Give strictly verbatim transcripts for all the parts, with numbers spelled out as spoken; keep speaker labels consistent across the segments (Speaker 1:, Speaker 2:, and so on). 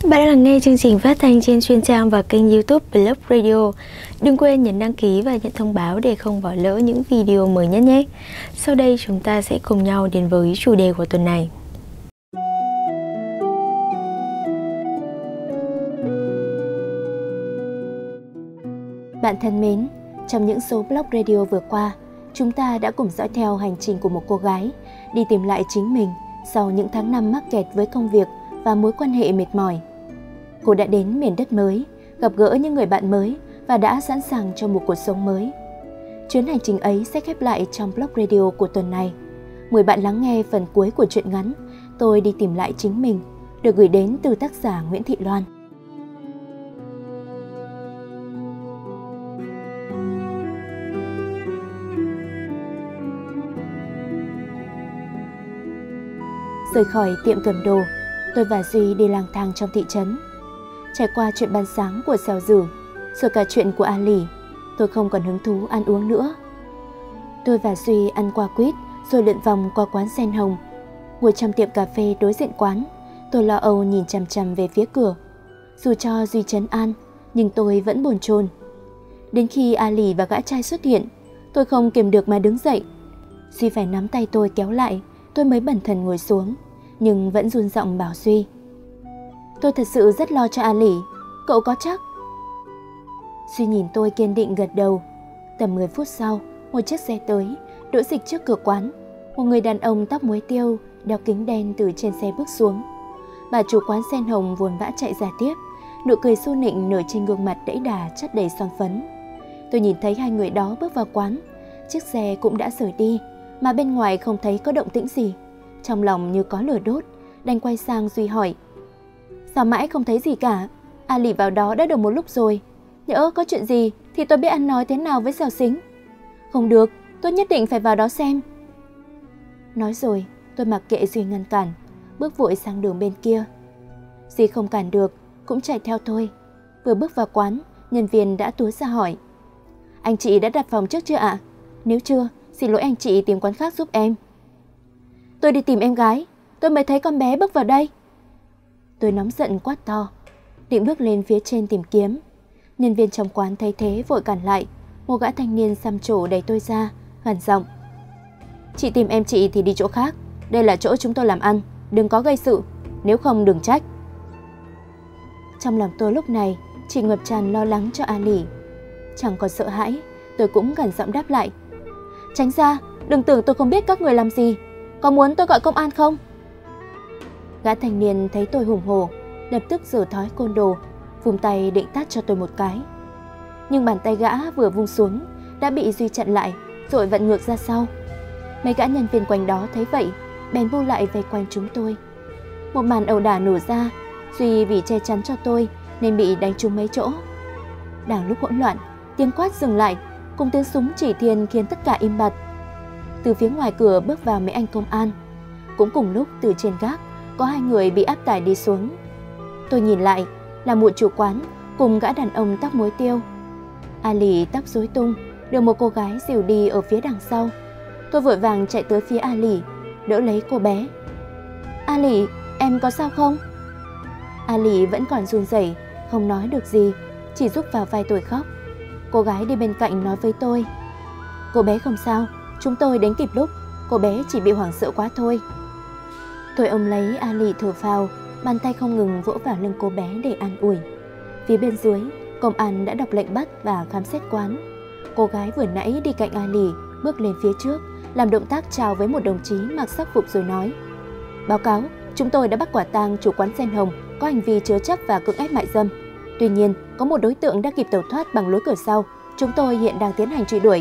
Speaker 1: Bạn đang lắng nghe chương trình phát thanh trên chuyên trang và kênh YouTube Blog Radio. Đừng quên nhấn đăng ký và nhận thông báo để không bỏ lỡ những video mới nhất nhé. Sau đây chúng ta sẽ cùng nhau đến với chủ đề của tuần này.
Speaker 2: Bạn thân mến, trong những số Blog Radio vừa qua, chúng ta đã cùng dõi theo hành trình của một cô gái đi tìm lại chính mình sau những tháng năm mắc kẹt với công việc và mối quan hệ mệt mỏi. Cô đã đến miền đất mới, gặp gỡ những người bạn mới và đã sẵn sàng cho một cuộc sống mới. Chuyến hành trình ấy sẽ khép lại trong Blog Radio của tuần này. Mời bạn lắng nghe phần cuối của truyện ngắn Tôi đi tìm lại chính mình, được gửi đến từ tác giả Nguyễn Thị Loan. Rời khỏi tiệm cầm đồ, tôi và Duy đi lang thang trong thị trấn. Trải qua chuyện ban sáng của Xèo Dử, rồi cả chuyện của A Lì, tôi không còn hứng thú ăn uống nữa. Tôi và Duy ăn qua quýt rồi lượn vòng qua quán sen hồng. Ngồi trong tiệm cà phê đối diện quán, tôi lo âu nhìn chằm chằm về phía cửa. Dù cho Duy trấn an, nhưng tôi vẫn bồn chồn. Đến khi A Lì và gã trai xuất hiện, tôi không kiềm được mà đứng dậy. Duy phải nắm tay tôi kéo lại, tôi mới bần thần ngồi xuống, nhưng vẫn run giọng bảo Duy: "Tôi thật sự rất lo cho A Lì, cậu có chắc?" Duy nhìn tôi kiên định gật đầu. Tầm mười phút sau, một chiếc xe tới, đỗ dịch trước cửa quán. Một người đàn ông tóc muối tiêu, đeo kính đen từ trên xe bước xuống. Bà chủ quán sen hồng vồn vã chạy ra tiếp, nụ cười xu nịnh nở trên gương mặt đẫy đà chất đầy son phấn. Tôi nhìn thấy hai người đó bước vào quán, chiếc xe cũng đã rời đi, mà bên ngoài không thấy có động tĩnh gì. Trong lòng như có lửa đốt, đành quay sang Duy hỏi: "Sao mãi không thấy gì cả? A Lì vào đó đã được một lúc rồi. Nhỡ có chuyện gì thì tôi biết ăn nói thế nào với Xèo Xính." "Không được, tôi nhất định phải vào đó xem." Nói rồi, tôi mặc kệ Duy ngăn cản, bước vội sang đường bên kia. Duy không cản được, cũng chạy theo tôi. Vừa bước vào quán, nhân viên đã túa ra hỏi: "Anh chị đã đặt phòng trước chưa ạ? Nếu chưa, xin lỗi anh chị tìm quán khác giúp em." "Tôi đi tìm em gái, tôi mới thấy con bé bước vào đây." Tôi nóng giận quát to, định bước lên phía trên tìm kiếm. Nhân viên trong quán thấy thế vội cản lại. Một gã thanh niên xăm trổ đẩy tôi ra, gằn giọng: "Chị tìm em chị thì đi chỗ khác, đây là chỗ chúng tôi làm ăn, đừng có gây sự, nếu không đừng trách." Trong lòng tôi lúc này chỉ ngập tràn lo lắng cho A Lì. Chẳng còn sợ hãi, tôi cũng gằn giọng đáp lại: "Tránh ra, đừng tưởng tôi không biết các người làm gì. Có muốn tôi gọi công an không?" Gã thanh niên thấy tôi hùng hổ, lập tức giở thói côn đồ, vùng tay định tát cho tôi một cái. Nhưng bàn tay gã vừa vung xuống đã bị Duy chặn lại, rồi vặn ngược ra sau. Mấy gã nhân viên quanh đó thấy vậy, bèn bu lại vây quanh chúng tôi. Một màn ẩu đả nổ ra. Duy vì che chắn cho tôi nên bị đánh trúng mấy chỗ. Đang lúc hỗn loạn, tiếng quát dừng lại cùng tiếng súng chỉ thiên khiến tất cả im bặt. Từ phía ngoài cửa bước vào mấy anh công an. Cũng cùng lúc từ trên gác có hai người bị áp tải đi xuống. Tôi nhìn lại là một chủ quán cùng gã đàn ông tóc muối tiêu. A Lì tóc rối tung được một cô gái dìu đi ở phía đằng sau. Tôi vội vàng chạy tới phía A Lì, đỡ lấy cô bé. "A Lì, em có sao không?" A Lì vẫn còn run rẩy, không nói được gì, chỉ giúp vào vai tôi khóc. Cô gái đi bên cạnh nói với tôi: "Cô bé không sao, chúng tôi đến kịp lúc, cô bé chỉ bị hoảng sợ quá thôi." Tôi ôm lấy A Lì thở phào, bàn tay không ngừng vỗ vào lưng cô bé để an ủi. Phía bên dưới, công an đã đọc lệnh bắt và khám xét quán. Cô gái vừa nãy đi cạnh A Lì bước lên phía trước, làm động tác chào với một đồng chí mặc sắc phục rồi nói: "Báo cáo, chúng tôi đã bắt quả tang chủ quán sen hồng có hành vi chứa chấp và cưỡng ép mại dâm. Tuy nhiên, có một đối tượng đã kịp tẩu thoát bằng lối cửa sau, chúng tôi hiện đang tiến hành truy đuổi."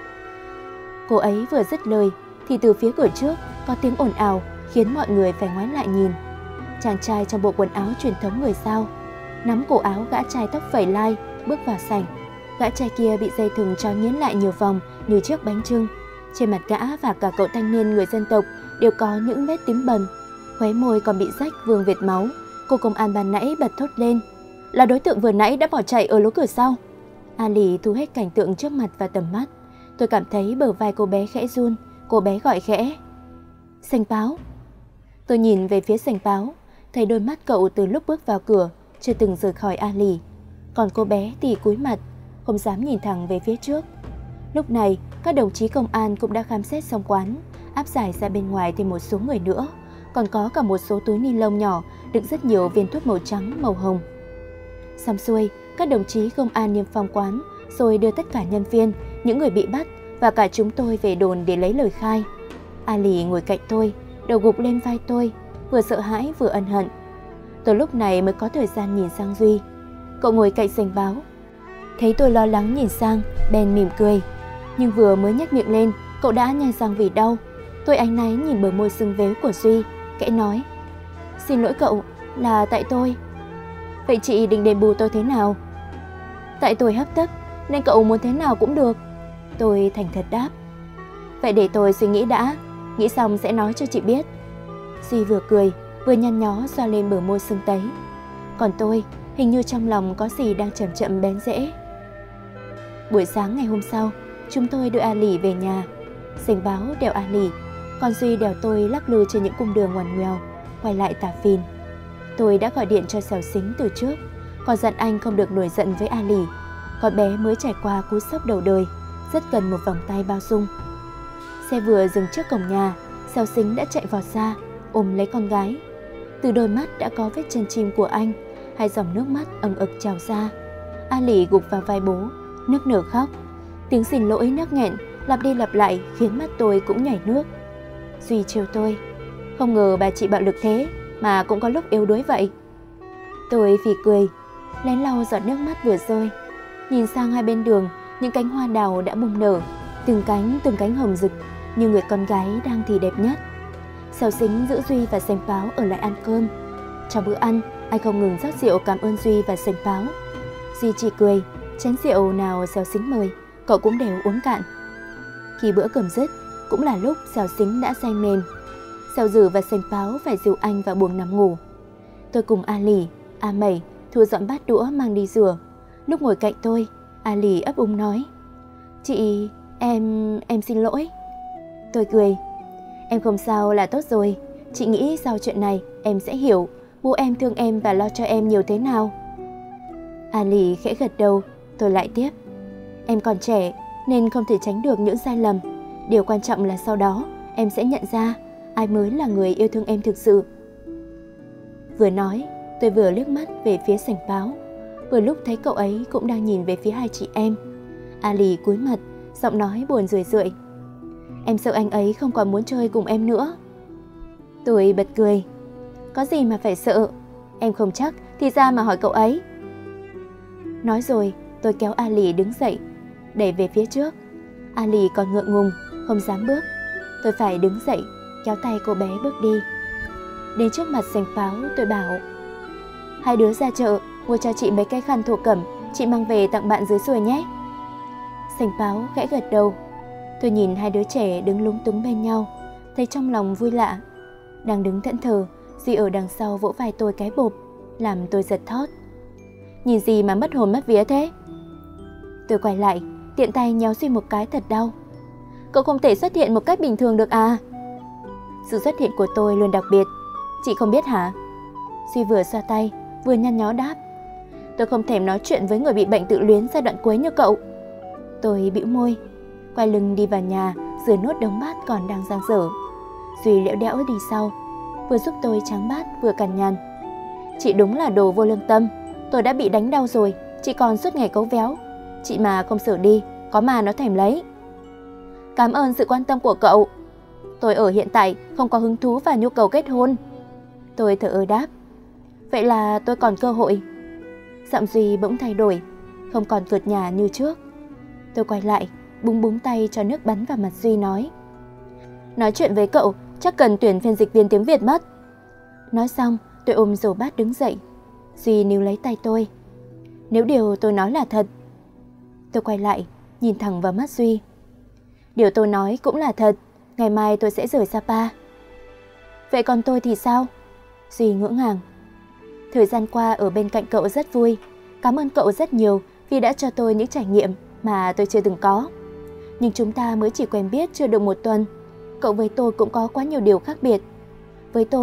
Speaker 2: Cô ấy vừa dứt lời thì từ phía cửa trước có tiếng ồn ào khiến mọi người phải ngoái lại nhìn. Chàng trai trong bộ quần áo truyền thống người Dao nắm cổ áo gã trai tóc phẩy lai bước vào sảnh. Gã trai kia bị dây thừng trói nghiến lại nhiều vòng như chiếc bánh chưng. Trên mặt gã và cả cậu thanh niên người dân tộc đều có những vết tím bầm, khóe môi còn bị rách vương vệt máu. Cô công an ban nãy bật thốt lên: "Là đối tượng vừa nãy đã bỏ chạy ở lối cửa sau." A Lì thu hết cảnh tượng trước mặt và tầm mắt. Tôi cảm thấy bờ vai cô bé khẽ run. Cô bé gọi khẽ: "Sành Báo." Tôi nhìn về phía Sành Báo. thấy đôi mắt cậu từ lúc bước vào cửa chưa từng rời khỏi Ali. Còn cô bé thì cúi mặt, không dám nhìn thẳng về phía trước. Lúc này, các đồng chí công an cũng đã khám xét xong quán, áp giải ra bên ngoài thêm một số người nữa, còn có cả một số túi ni lông nhỏ đựng rất nhiều viên thuốc màu trắng, màu hồng. Xong xuôi, các đồng chí công an niêm phong quán, rồi đưa tất cả nhân viên, những người bị bắt và cả chúng tôi về đồn để lấy lời khai. Ali ngồi cạnh tôi, đầu gục lên vai tôi, vừa sợ hãi vừa ân hận. Tôi lúc này mới có thời gian nhìn sang Duy. Cậu ngồi cạnh sành báo, thấy tôi lo lắng nhìn sang, bèn mỉm cười. Nhưng vừa mới nhếch miệng lên, cậu đã nhai răng vì đau. Tôi áy náy nhìn bờ môi sưng vếu của Duy, kẽ nói: "Xin lỗi cậu, là tại tôi." "Vậy chị định đền bù tôi thế nào?" "Tại tôi hấp tấp, nên cậu muốn thế nào cũng được." Tôi thành thật đáp. "Vậy để tôi suy nghĩ đã, nghĩ xong sẽ nói cho chị biết." Duy vừa cười, vừa nhăn nhó xoa lên bờ môi sưng tấy. Còn tôi, hình như trong lòng có gì đang chậm chậm bén rễ. Buổi sáng ngày hôm sau, chúng tôi đưa Ali về nhà. Sành báo đèo Ali, còn Duy đèo tôi lắc lư trên những cung đường ngoằn ngoèo, quay lại Tà Phìn. Tôi đã gọi điện cho Xẻo Xính từ trước, còn dặn anh không được nổi giận với Ali. Con bé mới trải qua cú sốc đầu đời, rất cần một vòng tay bao dung. Xe vừa dừng trước cổng nhà, Xẻo Xính đã chạy vọt ra, ôm lấy con gái. Từ đôi mắt đã có vết chân chim của anh, hai dòng nước mắt ẩn ực trào ra. Ali gục vào vai bố, nức nở khóc. Tiếng xin lỗi nấc nghẹn lặp đi lặp lại khiến mắt tôi cũng nhảy nước. Duy trêu tôi: "Không ngờ bà chị bạo lực thế mà cũng có lúc yếu đuối vậy." Tôi phì cười, lén lau giọt nước mắt vừa rơi. Nhìn sang hai bên đường, những cánh hoa đào đã bung nở, từng cánh từng cánh hồng rực, như người con gái đang thì đẹp nhất. Xẻo Xính giữ Duy và Sành Báo ở lại ăn cơm. Trong bữa ăn, anh không ngừng rót rượu cảm ơn Duy và Sành Báo. Duy chỉ cười, chén rượu nào Xẻo Xính mời, cậu cũng đều uống cạn. Khi bữa cơm dứt, cũng là lúc Xẻo Xính đã say mềm. Xẻo Dử và Sành Báo phải dìu anh vào buồng nằm ngủ. Tôi cùng Ali, A Mẩy thu dọn bát đũa mang đi rửa. Lúc ngồi cạnh tôi, Ali ấp úng nói: "Chị, em, em xin lỗi." Tôi cười: "Em không sao là tốt rồi. Chị nghĩ sau chuyện này em sẽ hiểu bố em thương em và lo cho em nhiều thế nào." Ali khẽ gật đầu. Tôi lại tiếp: "Em còn trẻ nên không thể tránh được những sai lầm. Điều quan trọng là sau đó em sẽ nhận ra ai mới là người yêu thương em thực sự." Vừa nói, tôi vừa liếc mắt về phía Sành Báo, vừa lúc thấy cậu ấy cũng đang nhìn về phía hai chị em. Ali cúi mặt, giọng nói buồn rười rượi: "Em sợ anh ấy không còn muốn chơi cùng em nữa." Tôi bật cười: "Có gì mà phải sợ, em không chắc thì ra mà hỏi cậu ấy." Nói rồi, tôi kéo Ali đứng dậy, đẩy về phía trước. Ali còn ngượng ngùng, không dám bước. Tôi phải đứng dậy, kéo tay cô bé bước đi. Đến trước mặt Sành Báo, tôi bảo: "Hai đứa ra chợ mua cho chị mấy cái khăn thổ cẩm, chị mang về tặng bạn dưới xuôi nhé." Sành Báo khẽ gật đầu. Tôi nhìn hai đứa trẻ đứng lúng túng bên nhau, thấy trong lòng vui lạ. Đang đứng thẫn thờ, Duy ở đằng sau vỗ vai tôi cái bộp, làm tôi giật thót. "Nhìn gì mà mất hồn mất vía thế?" Tôi quay lại, tiện tay nhéo Duy một cái thật đau. "Cậu không thể xuất hiện một cách bình thường được à?" "Sự xuất hiện của tôi luôn đặc biệt, chị không biết hả?" Duy vừa xoa tay, vừa nhăn nhó đáp: "Tôi không thèm nói chuyện với người bị bệnh tự luyến giai đoạn cuối như cậu." Tôi bĩu môi, quay lưng đi vào nhà, rửa nốt đống bát còn đang dang dở. Duy lẽo đẽo đi sau, vừa giúp tôi tráng bát vừa cằn nhằn: "Chị đúng là đồ vô lương tâm, tôi đã bị đánh đau rồi, chị còn suốt ngày cấu véo. Chị mà không sửa đi, có mà nó thèm lấy." "Cảm ơn sự quan tâm của cậu. Tôi ở hiện tại không có hứng thú và nhu cầu kết hôn." Tôi thở ơ đáp: "Vậy là tôi còn cơ hội." Giọng Duy bỗng thay đổi, không còn cợt nhả như trước. Tôi quay lại, búng búng tay cho nước bắn vào mặt Duy, nói: "Nói chuyện với cậu chắc cần tuyển phiên dịch viên tiếng Việt mất." Nói xong, tôi ôm rổ bát đứng dậy. Duy níu lấy tay tôi: "Nếu điều tôi nói là thật." Tôi quay lại, nhìn thẳng vào mắt Duy: "Điều tôi nói cũng là thật, ngày mai tôi sẽ rời Sapa." "Vậy còn tôi thì sao?" Duy ngỡ ngàng: "Thời gian qua ở bên cạnh cậu rất vui. Cảm ơn cậu rất nhiều vì đã cho tôi những trải nghiệm mà tôi chưa từng có. Nhưng chúng ta mới chỉ quen biết chưa được một tuần. Cậu với tôi cũng có quá nhiều điều khác biệt. Với tôi, cậu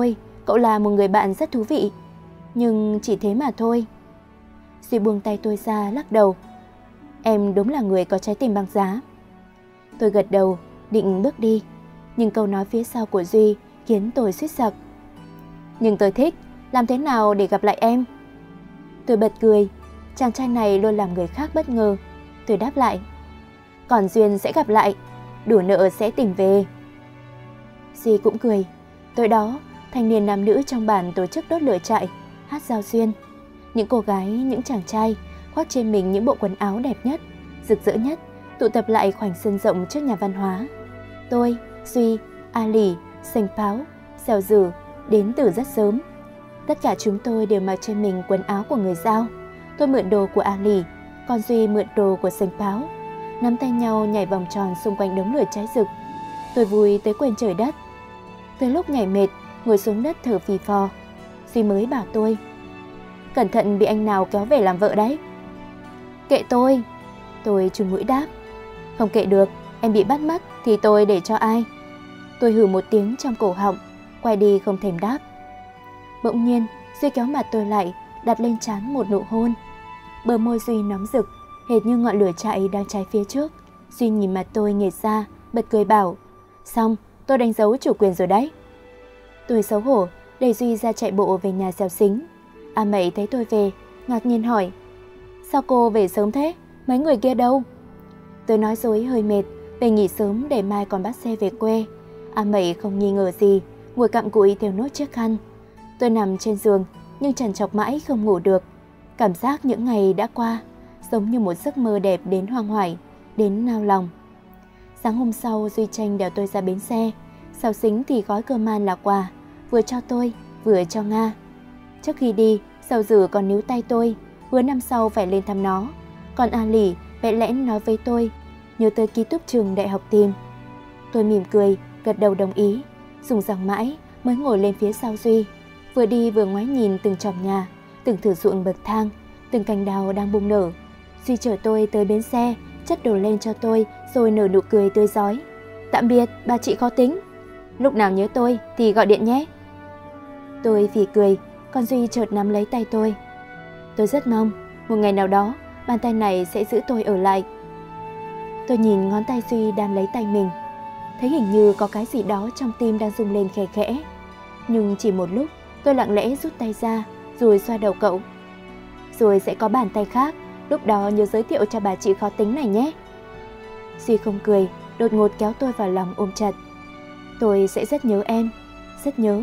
Speaker 2: cậu là một người bạn rất thú vị, nhưng chỉ thế mà thôi. Duy buông tay tôi ra lắc đầu. Em đúng là người có trái tim băng giá. Tôi gật đầu, định bước đi, nhưng câu nói phía sau của Duy khiến tôi suýt sặc. Nhưng tôi thích, làm thế nào để gặp lại em? Tôi bật cười, chàng trai này luôn làm người khác bất ngờ. Tôi đáp lại, còn duyên sẽ gặp lại, đủ nợ sẽ tìm về. Duy cũng cười. Tối đó, thanh niên nam nữ trong bản tổ chức đốt lửa trại, hát giao duyên. Những cô gái, những chàng trai khoác trên mình những bộ quần áo đẹp nhất, rực rỡ nhất, tụ tập lại khoảnh sân rộng trước nhà văn hóa. Tôi, Duy, A Lì, Sành Pháo, Xèo Dử đến từ rất sớm. Tất cả chúng tôi đều mặc trên mình quần áo của người Dao. Tôi mượn đồ của A Lì, còn Duy mượn đồ của Sành Pháo. Nắm tay nhau nhảy vòng tròn xung quanh đống lửa cháy rực. Tôi vui tới quên trời đất. Tới lúc nhảy mệt, ngồi xuống đất thở phì phò, Duy mới bảo tôi, cẩn thận bị anh nào kéo về làm vợ đấy. Kệ tôi. Tôi chùn mũi đáp, không kệ được, em bị bắt mất thì tôi để cho ai? Tôi hừ một tiếng trong cổ họng, quay đi không thèm đáp. Bỗng nhiên, Duy kéo mặt tôi lại, đặt lên trán một nụ hôn. Bờ môi Duy nóng rực, hệt như ngọn lửa chạy đang cháy phía trước. Duy nhìn mặt tôi nghệt ra, bật cười bảo, xong, tôi đánh dấu chủ quyền rồi đấy. Tôi xấu hổ, đẩy Duy ra chạy bộ về nhà Xèo Xính. A Mẩy thấy tôi về, ngạc nhiên hỏi, sao cô về sớm thế, mấy người kia đâu? Tôi nói dối hơi mệt, về nghỉ sớm để mai còn bắt xe về quê. A Mẩy không nghi ngờ gì, ngồi cặm cụi thêu nốt chiếc khăn. Tôi nằm trên giường, nhưng trằn trọc mãi không ngủ được. Cảm giác những ngày đã qua, giống như một giấc mơ đẹp đến hoang hoải, đến nao lòng. Sáng hôm sau, Duy Tranh đèo tôi ra bến xe. Xèo Xính thì gói cơm man là quà, vừa cho tôi, vừa cho Nga. Trước khi đi, Xèo Dử còn níu tay tôi, hứa năm sau phải lên thăm nó. Còn A Lì bẽ lẽn nói với tôi, nhớ tới ký túc trường đại học tìm. Tôi mỉm cười, gật đầu đồng ý, dùng rằng mãi mới ngồi lên phía sau Duy. Vừa đi vừa ngoái nhìn từng chòm nhà, từng thửa ruộng bậc thang, từng cành đào đang bung nở. Duy chở tôi tới bến xe, chất đồ lên cho tôi rồi nở nụ cười tươi rói. Tạm biệt, bà chị khó tính. Lúc nào nhớ tôi thì gọi điện nhé. Tôi phì cười, còn Duy chợt nắm lấy tay tôi. Tôi rất mong một ngày nào đó bàn tay này sẽ giữ tôi ở lại. Tôi nhìn ngón tay Duy đang lấy tay mình, thấy hình như có cái gì đó trong tim đang rung lên khẽ khẽ. Nhưng chỉ một lúc, tôi lặng lẽ rút tay ra rồi xoa đầu cậu. Rồi sẽ có bàn tay khác, lúc đó nhớ giới thiệu cho bà chị khó tính này nhé. Duy không cười, đột ngột kéo tôi vào lòng ôm chặt. Tôi sẽ rất nhớ em, rất nhớ.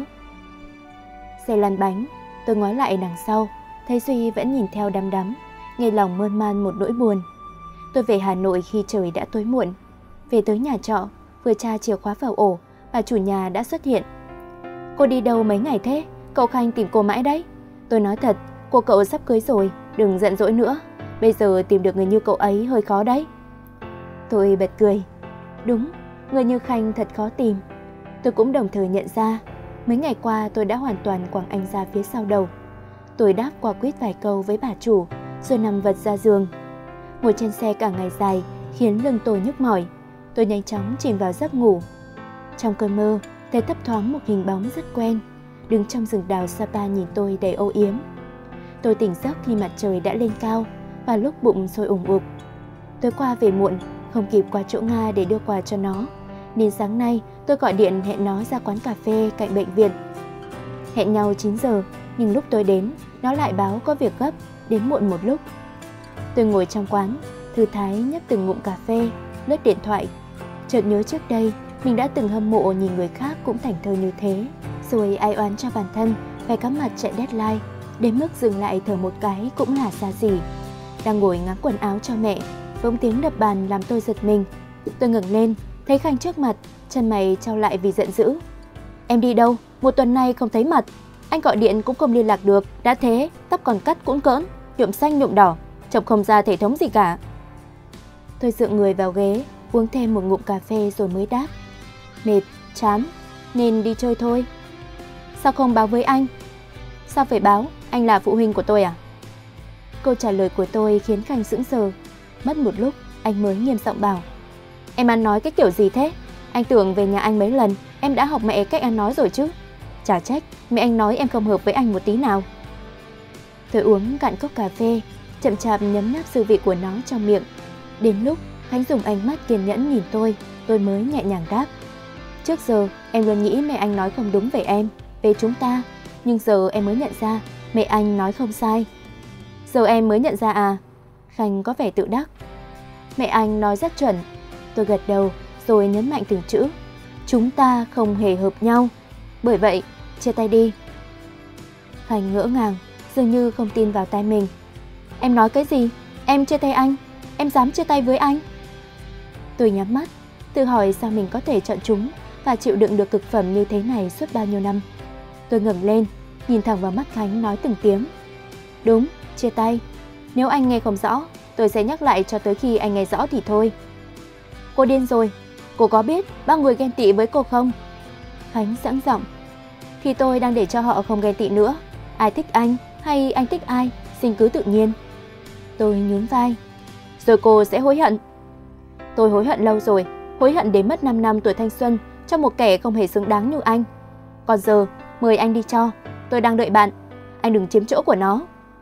Speaker 2: Xe lăn bánh, tôi ngoái lại đằng sau, thấy Duy vẫn nhìn theo đăm đắm, nghe lòng mơn man một nỗi buồn. Tôi về Hà Nội khi trời đã tối muộn. Về tới nhà trọ, vừa tra chìa khóa vào ổ, bà chủ nhà đã xuất hiện. Cô đi đâu mấy ngày thế? Cậu Khanh tìm cô mãi đấy. Tôi nói thật, cô cậu sắp cưới rồi, đừng giận dỗi nữa. Bây giờ tìm được người như cậu ấy hơi khó đấy. Tôi bật cười. Đúng, người như Khanh thật khó tìm. Tôi cũng đồng thời nhận ra, mấy ngày qua tôi đã hoàn toàn quẳng anh ra phía sau đầu. Tôi đáp qua quýt vài câu với bà chủ, rồi nằm vật ra giường. Ngồi trên xe cả ngày dài khiến lưng tôi nhức mỏi. Tôi nhanh chóng chìm vào giấc ngủ. Trong cơn mơ, thấy thấp thoáng một hình bóng rất quen, đứng trong rừng đào Sapa nhìn tôi đầy âu yếm. Tôi tỉnh giấc khi mặt trời đã lên cao và lúc bụng sôi ủng ục. Tối qua về muộn, không kịp qua chỗ Nga để đưa quà cho nó, nên sáng nay tôi gọi điện hẹn nó ra quán cà phê cạnh bệnh viện. Hẹn nhau chín giờ, nhưng lúc tôi đến, nó lại báo có việc gấp, đến muộn một lúc. Tôi ngồi trong quán, thư thái nhấp từng ngụm cà phê, lướt điện thoại. Chợt nhớ trước đây, mình đã từng hâm mộ nhìn người khác cũng thành thơ như thế, rồi ai oán cho bản thân phải cắm mặt chạy deadline, đến mức dừng lại thở một cái cũng là xa xỉ. Đang ngồi ngắm quần áo cho mẹ, bỗng tiếng đập bàn làm tôi giật mình. Tôi ngẩng lên, thấy Khanh trước mặt, chân mày chau lại vì giận dữ. Em đi đâu? Một tuần nay không thấy mặt. Anh gọi điện cũng không liên lạc được, đã thế, tóc còn cắt cũng cỡn, nhuộm xanh nhuộm đỏ, trông không ra thể thống gì cả. Tôi dựa người vào ghế, uống thêm một ngụm cà phê rồi mới đáp. Mệt, chán, nên đi chơi thôi. Sao không báo với anh? Sao phải báo? Anh là phụ huynh của tôi à? Câu trả lời của tôi khiến Khanh sững sờ. Mất một lúc, anh mới nghiêm giọng bảo. Em ăn nói cái kiểu gì thế? Anh tưởng về nhà anh mấy lần, em đã học mẹ cách ăn nói rồi chứ. Chả trách mẹ anh nói em không hợp với anh một tí nào. Tôi uống cạn cốc cà phê, chậm chạp nhấm nháp dư vị của nó trong miệng. Đến lúc Khánh dùng ánh mắt kiên nhẫn nhìn tôi, tôi mới nhẹ nhàng đáp. Trước giờ em luôn nghĩ mẹ anh nói không đúng về em, về chúng ta, nhưng giờ em mới nhận ra mẹ anh nói không sai. Giờ em mới nhận ra à? Khánh có vẻ tự đắc. Mẹ anh nói rất chuẩn. Tôi gật đầu rồi nhấn mạnh từng chữ. Chúng ta không hề hợp nhau, bởi vậy chia tay đi. Khánh ngỡ ngàng, dường như không tin vào tai mình. Em nói cái gì? Em chia tay anh? Em dám chia tay với anh? Tôi nhắm mắt, tự hỏi sao mình có thể chọn chúng và chịu đựng được cực phẩm như thế này suốt bao nhiêu năm. Tôi ngẩng lên, nhìn thẳng vào mắt Khánh nói từng tiếng. Đúng, chia tay. Nếu anh nghe không rõ, tôi sẽ nhắc lại cho tới khi anh nghe rõ thì thôi. Cô điên rồi, cô có biết bao người ghen tị với cô không? Khánh sẵn giọng. Thì tôi đang để cho họ không ghen tị nữa. Ai thích anh hay anh thích ai, xin cứ tự nhiên. Tôi nhún vai. Rồi cô sẽ hối hận. Tôi hối hận lâu rồi, hối hận đến mất năm năm tuổi thanh xuân cho một kẻ không hề xứng đáng như anh. Còn giờ, mời anh đi cho, tôi đang đợi bạn, anh đừng chiếm chỗ của nó.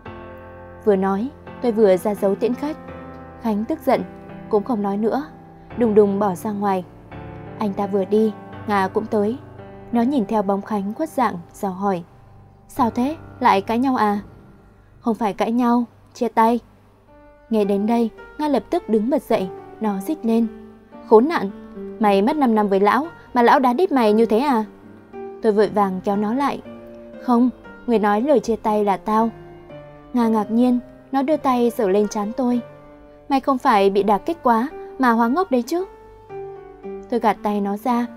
Speaker 2: Vừa nói, tôi vừa ra dấu tiễn khách. Khánh tức giận, cũng không nói nữa, đùng đùng bỏ ra ngoài. Anh ta vừa đi, Nga cũng tới. Nó nhìn theo bóng Khánh khuất dạng, dò hỏi. Sao thế, lại cãi nhau à? Không phải cãi nhau, chia tay. Nghe đến đây, Nga lập tức đứng bật dậy, nó rít lên. Khốn nạn, mày mất năm năm với lão mà lão đá đít mày như thế à? Tôi vội vàng kéo nó lại. Không, người nói lời chia tay là tao. Nga ngạc nhiên, nó đưa tay sờ lên trán tôi. Mày không phải bị đả kích quá mà hóa ngốc đấy chứ? Tôi gạt tay nó ra.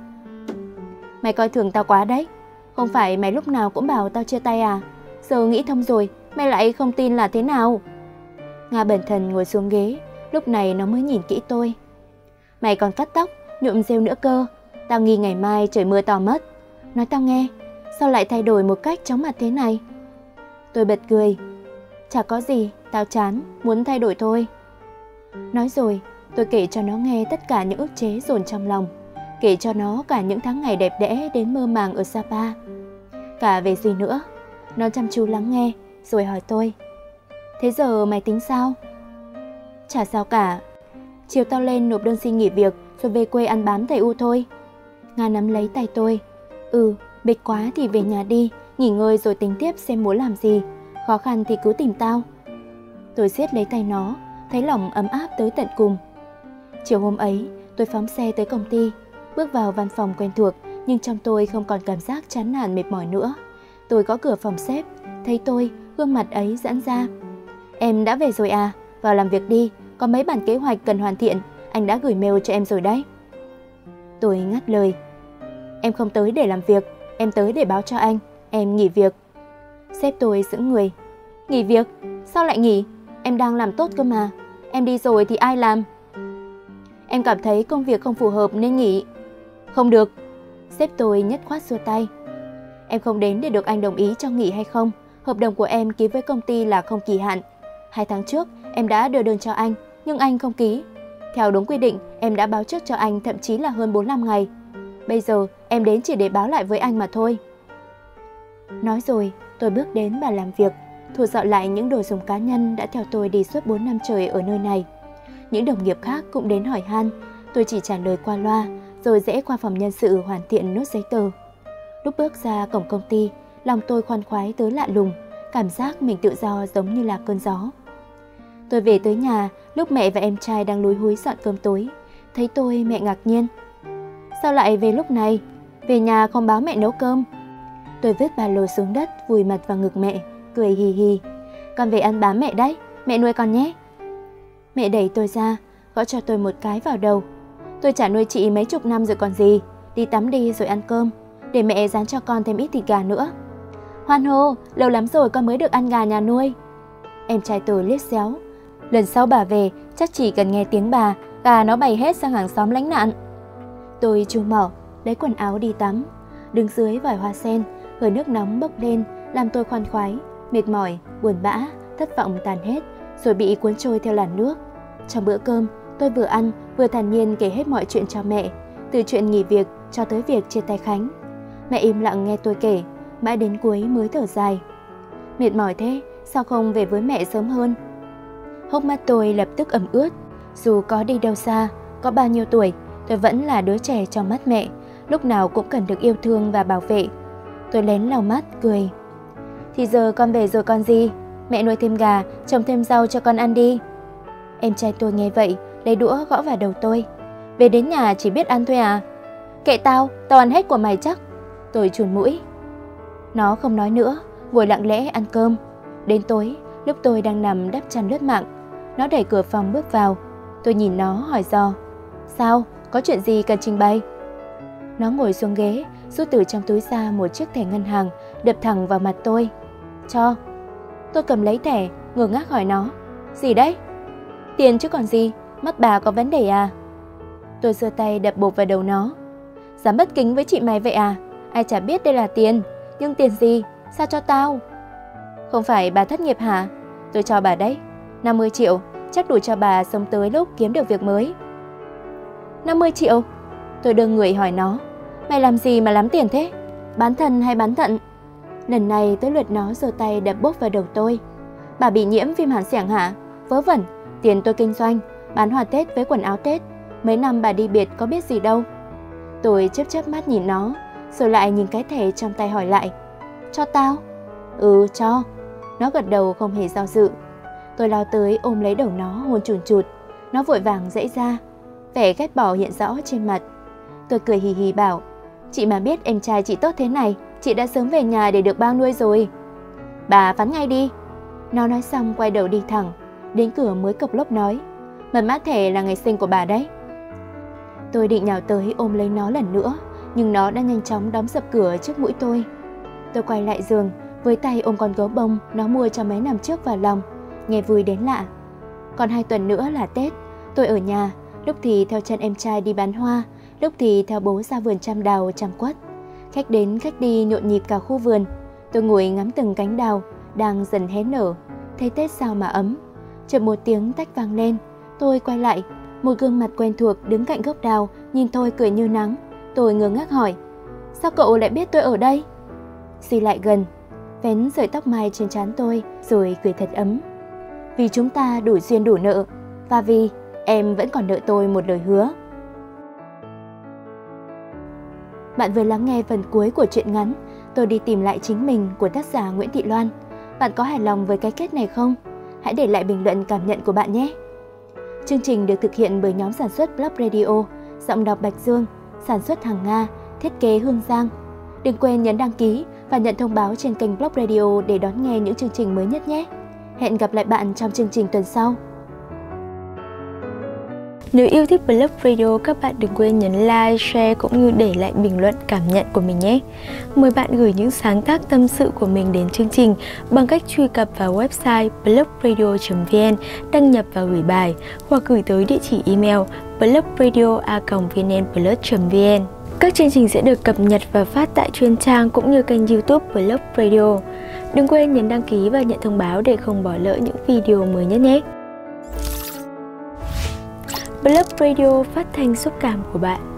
Speaker 2: Mày coi thường tao quá đấy. Không phải mày lúc nào cũng bảo tao chia tay à? Giờ nghĩ thông rồi, mày lại không tin là thế nào? Nga bần thần ngồi xuống ghế, lúc này nó mới nhìn kỹ tôi. Mày còn cắt tóc, nhuộm rêu nữa cơ. Tao nghi ngày mai trời mưa to mất. Nói tao nghe, sao lại thay đổi một cách chóng mặt thế này? Tôi bật cười. Chả có gì, tao chán, muốn thay đổi thôi. Nói rồi, tôi kể cho nó nghe tất cả những ức chế dồn trong lòng. Kể cho nó cả những tháng ngày đẹp đẽ đến mơ màng ở Sapa. Cả về gì nữa. Nó chăm chú lắng nghe, rồi hỏi tôi. Thế giờ mày tính sao? Chả sao cả. Chiều tao lên nộp đơn xin nghỉ việc rồi về quê ăn bám thầy U thôi. Nga nắm lấy tay tôi. Ừ, bịch quá thì về nhà đi, nghỉ ngơi rồi tính tiếp xem muốn làm gì. Khó khăn thì cứ tìm tao. Tôi siết lấy tay nó, thấy lòng ấm áp tới tận cùng. Chiều hôm ấy, tôi phóng xe tới công ty, bước vào văn phòng quen thuộc, nhưng trong tôi không còn cảm giác chán nản mệt mỏi nữa. Tôi gõ cửa phòng sếp, thấy tôi, gương mặt ấy giãn ra. Em đã về rồi à? Vào làm việc đi, có mấy bản kế hoạch cần hoàn thiện, anh đã gửi mail cho em rồi đấy. Tôi ngắt lời. Em không tới để làm việc, em tới để báo cho anh, em nghỉ việc. Sếp tôi sững người. Nghỉ việc? Sao lại nghỉ? Em đang làm tốt cơ mà, em đi rồi thì ai làm? Em cảm thấy công việc không phù hợp nên nghỉ. Không được. Sếp tôi nhất khoát xua tay. Em không đến để được anh đồng ý cho nghỉ hay không. Hợp đồng của em ký với công ty là không kỳ hạn. Hai tháng trước em đã đưa đơn cho anh, nhưng anh không ký. Theo đúng quy định, em đã báo trước cho anh thậm chí là hơn bốn mươi lăm ngày. Bây giờ em đến chỉ để báo lại với anh mà thôi. Nói rồi, tôi bước đến bàn làm việc, thu dọn lại những đồ dùng cá nhân đã theo tôi đi suốt bốn năm trời ở nơi này. Những đồng nghiệp khác cũng đến hỏi han, tôi chỉ trả lời qua loa, rồi rẽ qua phòng nhân sự hoàn thiện nốt giấy tờ. Lúc bước ra cổng công ty, lòng tôi khoan khoái tới lạ lùng, cảm giác mình tự do giống như là cơn gió. Tôi về tới nhà, lúc mẹ và em trai đang lúi húi dọn cơm tối. Thấy tôi, mẹ ngạc nhiên. Sao lại về lúc này? Về nhà không báo mẹ nấu cơm? Tôi vứt ba lô xuống đất, vùi mặt vào ngực mẹ, cười hì hì. Con về ăn bám mẹ đấy, mẹ nuôi con nhé. Mẹ đẩy tôi ra, gõ cho tôi một cái vào đầu. Tôi chả nuôi chị mấy chục năm rồi còn gì. Đi tắm đi rồi ăn cơm, để mẹ rán cho con thêm ít thịt gà nữa. Hoan hô, lâu lắm rồi con mới được ăn gà nhà nuôi. Em trai tôi liếc xéo. Lần sau bà về, chắc chỉ cần nghe tiếng bà, gà nó bày hết sang hàng xóm lánh nạn. Tôi chu mỏ, lấy quần áo đi tắm. Đứng dưới vòi hoa sen, hơi nước nóng bốc lên, làm tôi khoan khoái, mệt mỏi, buồn bã, thất vọng tàn hết, rồi bị cuốn trôi theo làn nước. Trong bữa cơm, tôi vừa ăn, vừa thản nhiên kể hết mọi chuyện cho mẹ, từ chuyện nghỉ việc cho tới việc chia tay Khánh. Mẹ im lặng nghe tôi kể, mãi đến cuối mới thở dài. Mệt mỏi thế, sao không về với mẹ sớm hơn? Hốc mắt tôi lập tức ẩm ướt. Dù có đi đâu xa, có bao nhiêu tuổi, tôi vẫn là đứa trẻ trong mắt mẹ, lúc nào cũng cần được yêu thương và bảo vệ. Tôi lén lau mắt, cười. Thì giờ con về rồi còn gì, mẹ nuôi thêm gà, trồng thêm rau cho con ăn đi. Em trai tôi nghe vậy, lấy đũa gõ vào đầu tôi. Về đến nhà chỉ biết ăn thôi à? Kệ tao, tao ăn hết của mày chắc. Tôi chùn mũi. Nó không nói nữa, ngồi lặng lẽ ăn cơm. Đến tối, lúc tôi đang nằm đắp chăn lướt mạng, nó đẩy cửa phòng bước vào. Tôi nhìn nó hỏi dò. Sao? Có chuyện gì cần trình bày? Nó ngồi xuống ghế, rút từ trong túi ra một chiếc thẻ ngân hàng, đập thẳng vào mặt tôi. Cho. Tôi cầm lấy thẻ, ngơ ngác hỏi nó. Gì đấy? Tiền chứ còn gì, mắt bà có vấn đề à? Tôi giơ tay đập bột vào đầu nó. Dám bất kính với chị mày vậy à? Ai chả biết đây là tiền, nhưng tiền gì? Sao cho tao? Không phải bà thất nghiệp hả? Tôi cho bà đấy, năm mươi triệu, chắc đủ cho bà sống tới lúc kiếm được việc mới. năm mươi triệu? Tôi đưa người hỏi nó. Mày làm gì mà lắm tiền thế? Bán thân hay bán thận? Lần này tới lượt nó giơ tay đập bốp vào đầu tôi. Bà bị nhiễm viêm hàn xẻng hả? Vớ vẩn, tiền tôi kinh doanh, bán hoa Tết với quần áo Tết. Mấy năm bà đi biệt có biết gì đâu. Tôi chớp chớp mắt nhìn nó, rồi lại nhìn cái thẻ trong tay hỏi lại. Cho tao? Ừ, cho. Nó gật đầu không hề do dự. Tôi lao tới ôm lấy đầu nó hôn chùn chụt. Nó vội vàng dãy ra, vẻ ghét bỏ hiện rõ trên mặt. Tôi cười hì hì bảo, chị mà biết em trai chị tốt thế này, chị đã sớm về nhà để được bao nuôi rồi. Bà phán ngay đi. Nó nói xong quay đầu đi thẳng, đến cửa mới cộc lốc nói, mật mã thẻ là ngày sinh của bà đấy. Tôi định nhào tới ôm lấy nó lần nữa, nhưng nó đã nhanh chóng đóng sập cửa trước mũi tôi. Tôi quay lại giường, với tay ôm con gấu bông nó mua cho mấy năm trước vào lòng, nghe vui đến lạ. Còn hai tuần nữa là Tết, tôi ở nhà, lúc thì theo chân em trai đi bán hoa, lúc thì theo bố ra vườn chăm đào chăm quất. Khách đến khách đi nhộn nhịp cả khu vườn. Tôi ngồi ngắm từng cánh đào đang dần hé nở, thấy Tết sao mà ấm. Chợt một tiếng tách vang lên, tôi quay lại, một gương mặt quen thuộc đứng cạnh gốc đào nhìn tôi cười như nắng. Tôi ngơ ngác hỏi, sao cậu lại biết tôi ở đây? Di lại gần, vén sợi tóc mai trên trán tôi rồi cười thật ấm. Vì chúng ta đủ duyên đủ nợ, và vì em vẫn còn nợ tôi một lời hứa. Bạn vừa lắng nghe phần cuối của truyện ngắn Tôi đi tìm lại chính mình của tác giả Nguyễn Thị Loan. Bạn có hài lòng với cái kết này không? Hãy để lại bình luận cảm nhận của bạn nhé. Chương trình được thực hiện bởi nhóm sản xuất Blog Radio, giọng đọc Bạch Dương, sản xuất Hằng Nga, thiết kế Hương Giang. Đừng quên nhấn đăng ký và nhận thông báo trên kênh Blog Radio để đón nghe những chương trình mới nhất nhé. Hẹn gặp lại bạn trong chương trình tuần sau.
Speaker 1: Nếu yêu thích Blog Radio, các bạn đừng quên nhấn like, share cũng như để lại bình luận cảm nhận của mình nhé. Mời bạn gửi những sáng tác tâm sự của mình đến chương trình bằng cách truy cập vào website blog radio chấm vn, đăng nhập và gửi bài, hoặc gửi tới địa chỉ email blog radio a còng vn plus chấm vn. Các chương trình sẽ được cập nhật và phát tại chuyên trang cũng như kênh YouTube Blog Radio. Đừng quên nhấn đăng ký và nhận thông báo để không bỏ lỡ những video mới nhất nhé. Blog Radio, phát thanh xúc cảm của bạn.